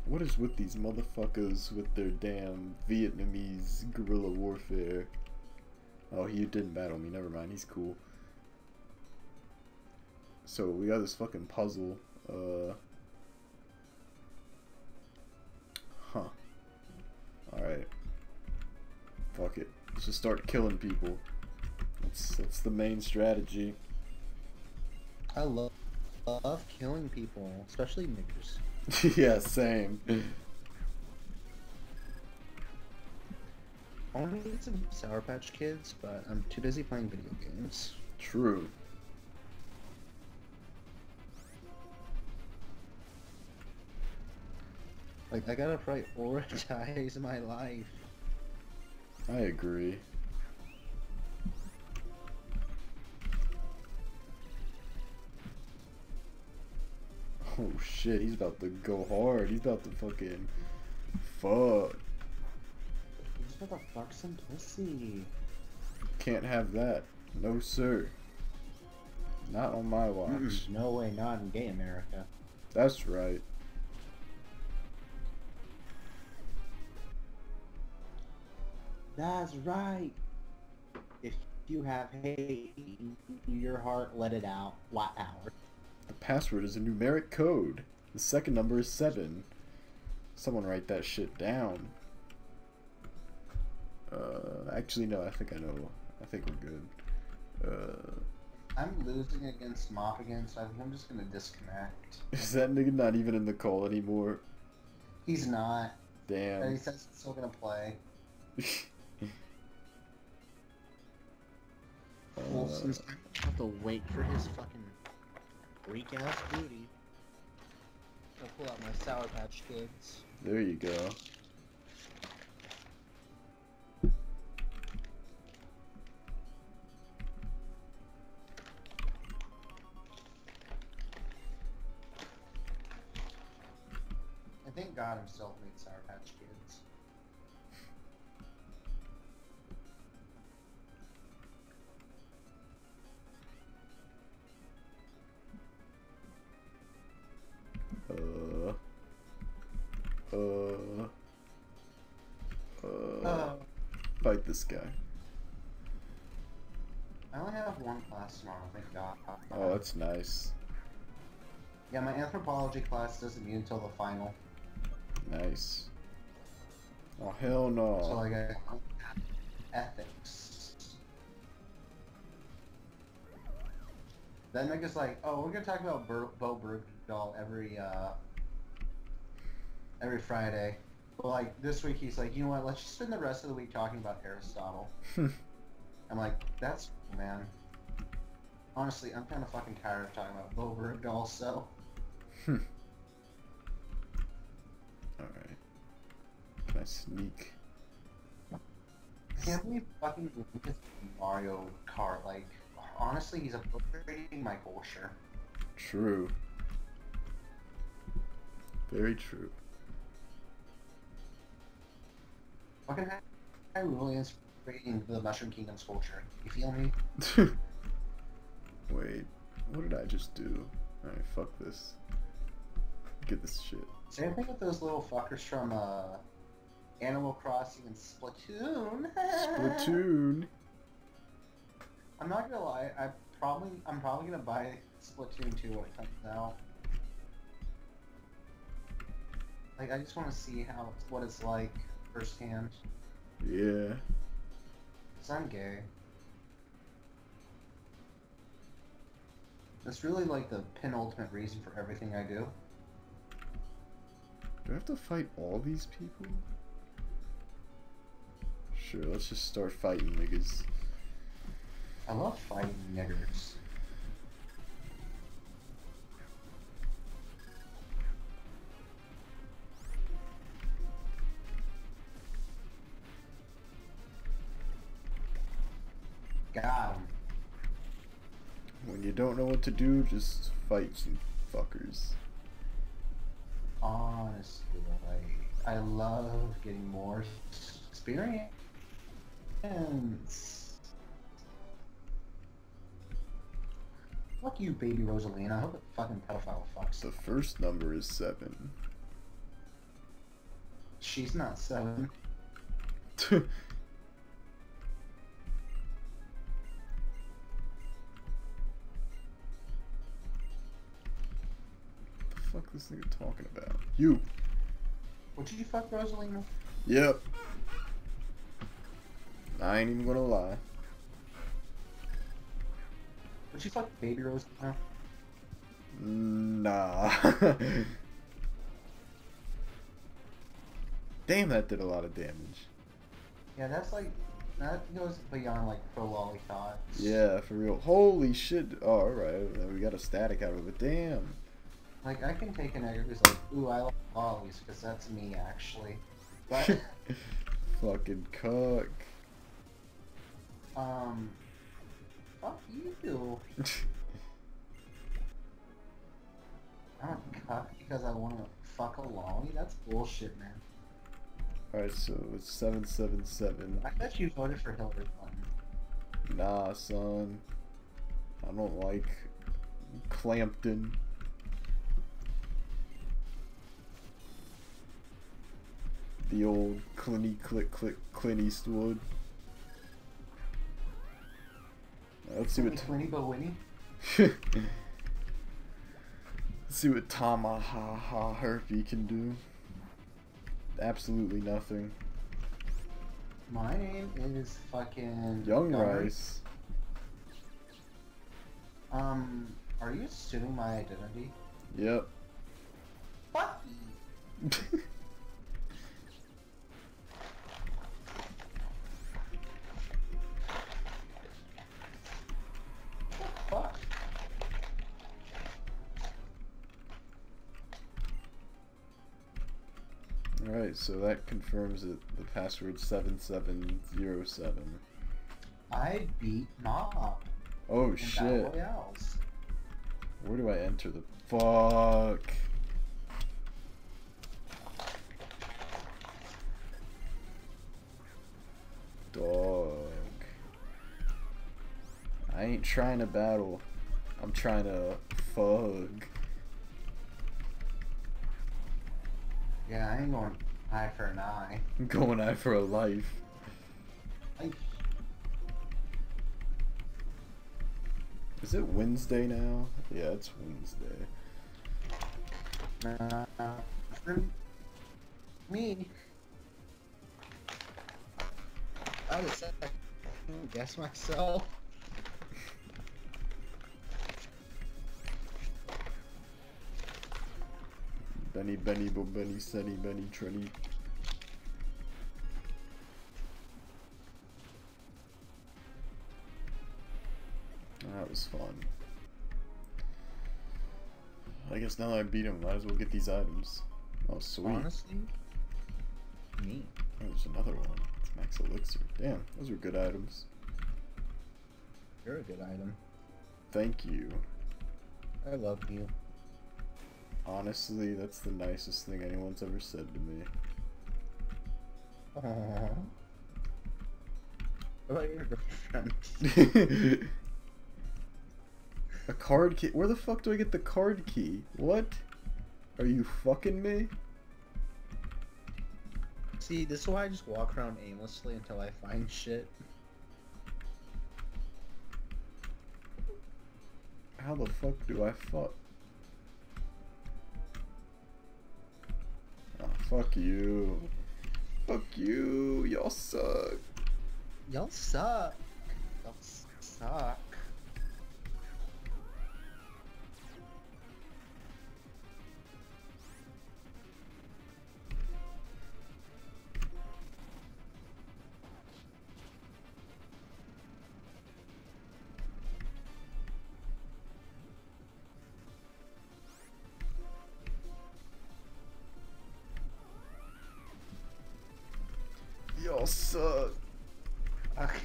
What is with these motherfuckers with their damn Vietnamese guerrilla warfare? Oh, he didn't battle me. Never mind. He's cool. So we got this fucking puzzle. Huh. Alright. Fuck it. Let's just start killing people. That's the main strategy. I love killing people, especially niggers. Yeah, same. I want to get some Sour Patch Kids, but I'm too busy playing video games. True. Like, I gotta prioritize my life. I agree. Oh shit, he's about to go hard. He's about to fucking fuck. He's about to fuck some pussy. Can't have that. No sir. Not on my watch. No way, not in gay America. That's right. That's right. If you have hate in your heart, let it out. White power. The password is a numeric code. The second number is 7. Someone write that shit down. Actually no, I think I know. I think we're good. I'm losing against Mop again, so I think I'm just gonna disconnect. Is that nigga not even in the call anymore? He's not. Damn. But he says he's still gonna play. Well, since I have to wait for his fucking freak ass booty, I'll pull out my Sour Patch Kids. There you go. I thank God himself made Sour Patch Kids. Fight this guy. I only have one class tomorrow, thank God. Oh, that's nice. Yeah, my anthropology class doesn't meet until the final. Nice. Oh, hell no. So, like, I ethics. Then nigga's like, oh, we're gonna talk about Bo Bergdahl every Friday. But like this week, he's like, you know what? Let's just spend the rest of the week talking about Aristotle. I'm like, that's cool, man. Honestly, I'm kind of fucking tired of talking about Bo Bergdahl. So. Alright. Can I sneak? Can't we fucking look at Mario Kart? Like, honestly, he's appropriating my culture. True. Very true. Fucking I really inspiring the Mushroom Kingdom's culture. You feel me? Wait, what did I just do? Alright, fuck this. Get this shit. Same thing with those little fuckers from Animal Crossing and Splatoon. Splatoon. I'm not gonna lie, I'm probably gonna buy Splatoon 2 when it comes out. Like, I just want to see what it's like firsthand. Yeah. 'Cause I'm gay. That's really like the penultimate reason for everything I do. Do I have to fight all these people? Sure, let's just start fighting niggas. I love fighting niggers. Got him. When you don't know what to do, just fight some fuckers. Honestly, I love getting more experience. Fuck you, baby Rosalina. I hope the fucking pedophile fucks. The first number is 7. she's not 7. The fuck this nigga talking about? You. Would you fuck Rosalina? Yep. I ain't even gonna lie. Would you fuck baby Rosalina? Nah. Damn, that did a lot of damage. Yeah, that's like, that goes beyond like pro lolly thoughts. Yeah, for real. Holy shit. Oh, alright. We got a static out of it. Damn. Like, I can take a negative who's like, ooh, I like lollies, because that's me, actually. But, Fucking cook. fuck you. I'm a cuck because I want to fuck a lolly? That's bullshit, man. Alright, so it's 777. I bet you voted for Hillary Clinton. Nah, son. I don't like Clampton. The old Clint Eastwood. Let's see what. Clinty but Winnie? Let's see what Tamaha Herpy can do. Absolutely nothing. My name is fucking... Young Gunner. Rice. Are you assuming my identity? Yep. Fuck you. Fuck. Alright, so that confirms that the password's 7707. I beat Knob Oh in shit. Battle Royales. Where do I enter the fuck? Dog. I ain't trying to battle. I'm trying to fug. Yeah, I ain't going eye for an eye. I'm going out for a life. Is it Wednesday now? Yeah, it's Wednesday. For me. I just said I can't guess myself. Benny, Bo, Benny, Senny, Benny, Trini. That was fun. I guess now that I beat him, might as well get these items. Oh, sweet. Honestly, me. Oh, there's another one. It's Max Elixir. Damn, those are good items. You're a good item. Thank you. I love you. Honestly, that's the nicest thing anyone's ever said to me. Aww. What about your girlfriend? A card key? Where the fuck do I get the card key? What? Are you fucking me? See, this is why I just walk around aimlessly until I find shit. How the fuck do I fuck? Oh, fuck you. Fuck you. Y'all suck. Y'all suck. Y'all suck. Y'all suck. Okay.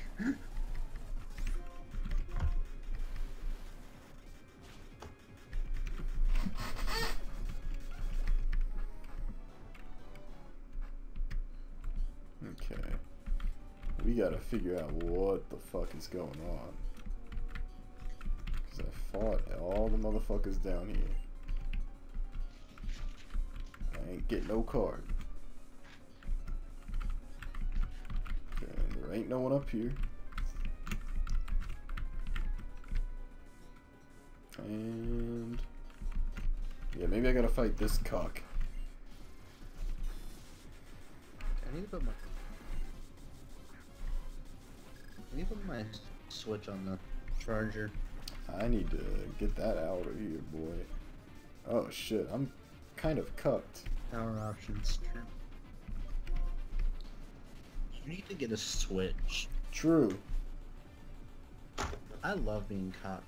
Okay. We gotta figure out what the fuck is going on. Because I fought all the motherfuckers down here. I ain't get no card. There ain't no one up here. And yeah, maybe I gotta fight this cock. I need to put my switch on the charger. I need to get that out of here, boy. Oh shit, I'm kind of cucked. Power options. Turn. You need to get a switch. True. I love being cocked.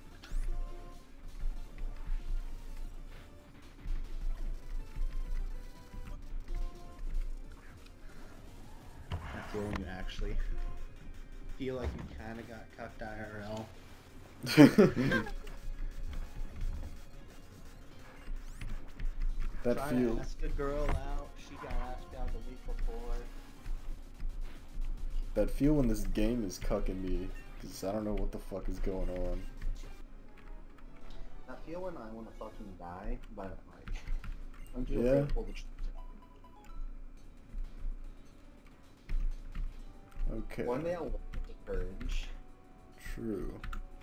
I feel when you actually feel like you kind of got cucked IRL. That Try feels. to ask a girl out. She got asked out the week before. That feel when this game is cucking me, because I don't know what the fuck is going on. I feel when I want to fucking die, but like, I'm too Yeah. afraid to pull the trigger. Okay. One day I'll get the courage. True.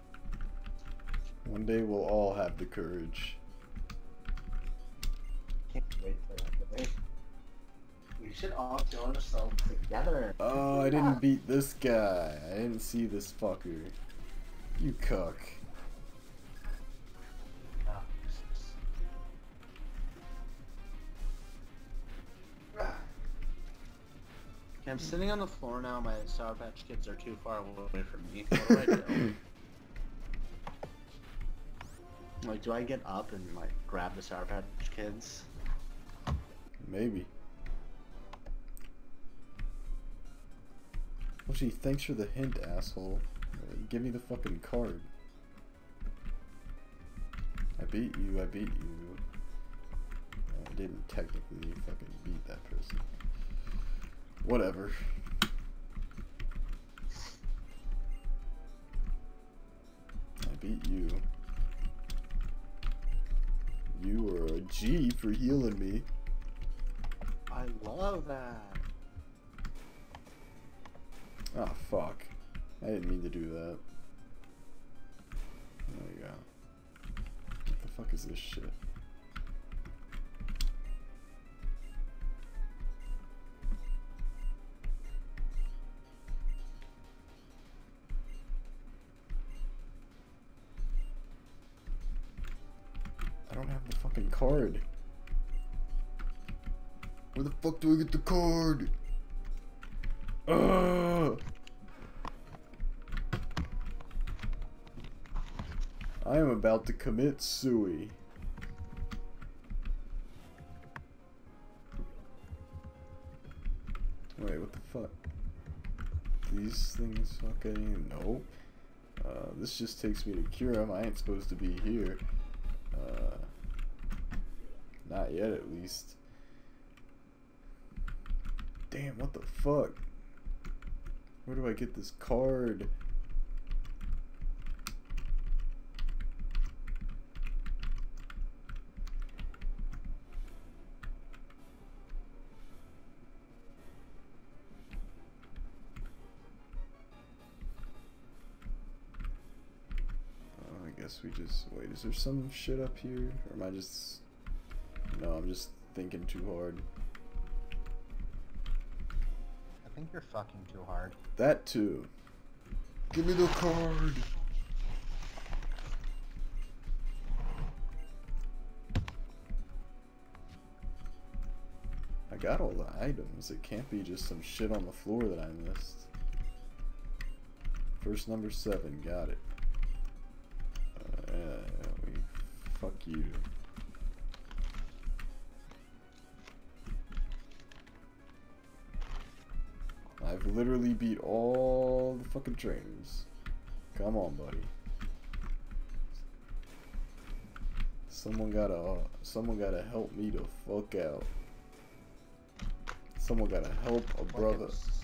One day we'll all have the courage. Can't wait for that day. We should all join ourselves together. Oh, I didn't beat this guy. I didn't see this fucker. You cuck. I'm sitting on the floor now. My Sour Patch Kids are too far away from me. What do I do? Like, do I get up and like grab the Sour Patch Kids? Maybe. Well, gee, thanks for the hint, asshole. Give me the fucking card. I beat you, I beat you. I didn't technically fucking beat that person. Whatever. I beat you. You are a G for healing me. I love that. Ah, fuck. I didn't mean to do that. There we go. What the fuck is this shit? I don't have the fucking card. Where the fuck do I get the card? I am about to commit suicide. Wait, what the fuck? These things fucking... Nope. This just takes me to Curum. I ain't supposed to be here. Not yet, at least. Damn, what the fuck? Where do I get this card? I guess we just... Wait, is there some shit up here? Or am I just... No, I'm just thinking too hard. I think you're fucking too hard. That too. Give me the card! I got all the items. It can't be just some shit on the floor that I missed. First number 7, got it. Fuck you. I've literally beat all the fucking trainers. Come on, buddy. Someone gotta help me the fuck out. Someone gotta help a brother.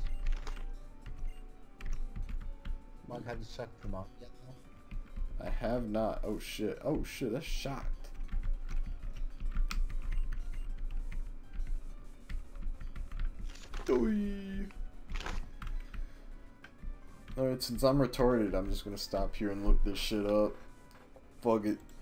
Mug, have you checked them out yet? I have not. Oh shit. Oh shit, that's shocked. Doi. Alright, since I'm retarded, I'm just gonna stop here and look this shit up. Fuck it.